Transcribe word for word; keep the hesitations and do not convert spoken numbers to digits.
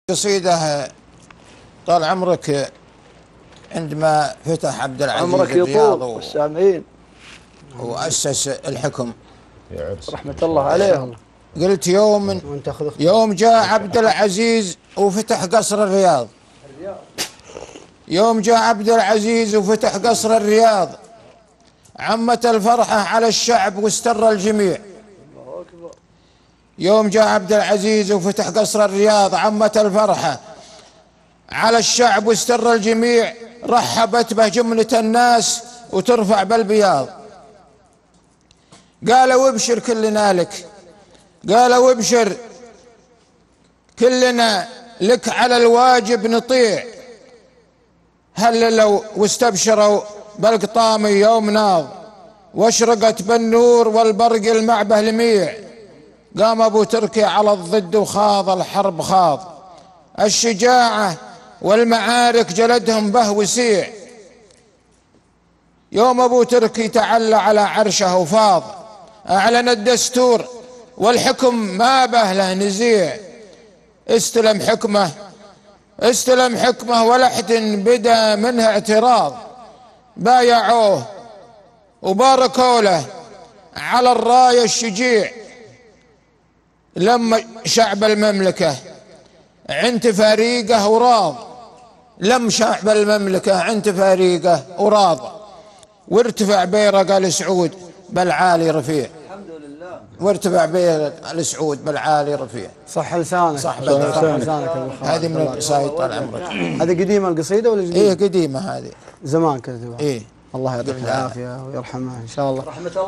قصيدة طال عمرك عندما فتح عبد العزيز عمرك الرياض يطول والسامعين وأسس الحكم رحمة الله عليهم. قلت يوم يوم جاء عبد العزيز وفتح قصر الرياض يوم جاء عبد العزيز وفتح قصر الرياض عمت الفرحة على الشعب واستر الجميع. يوم جاء عبد العزيز وفتح قصر الرياض عمت الفرحة على الشعب واستر الجميع، رحبت به جملة الناس وترفع بالبياض. قالوا ابشر كلنا لك، قالوا ابشر كلنا لك على الواجب نطيع. هللوا واستبشروا بالقطام يوم ناض واشرقت بالنور والبرق المعبه لميع. قام ابو تركي على الضد وخاض الحرب خاض، الشجاعة والمعارك جلدهم به وسيع. يوم ابو تركي تعلى على عرشه وفاض، اعلن الدستور والحكم ما به له نزيع. استلم حكمه استلم حكمه ولحد بدا منها اعتراض، بايعوه وباركوا له على الراية الشجيع. لما شعب المملكة عند فريقه وراض، لم شعب المملكة عند فريقه وراض، وارتفع بيرق آل سعود بالعالي رفيع. الحمد لله. وارتفع بيرق آل سعود بالعالي رفيع. صح لسانك، صح لسانك. هذه من القصائد طال عمرك. هذه قديمة القصيدة ولا جديدة؟ ايه قديمة هذه، زمان كذا. ايه الله يعطيك العافية ويرحمه ان شاء الله.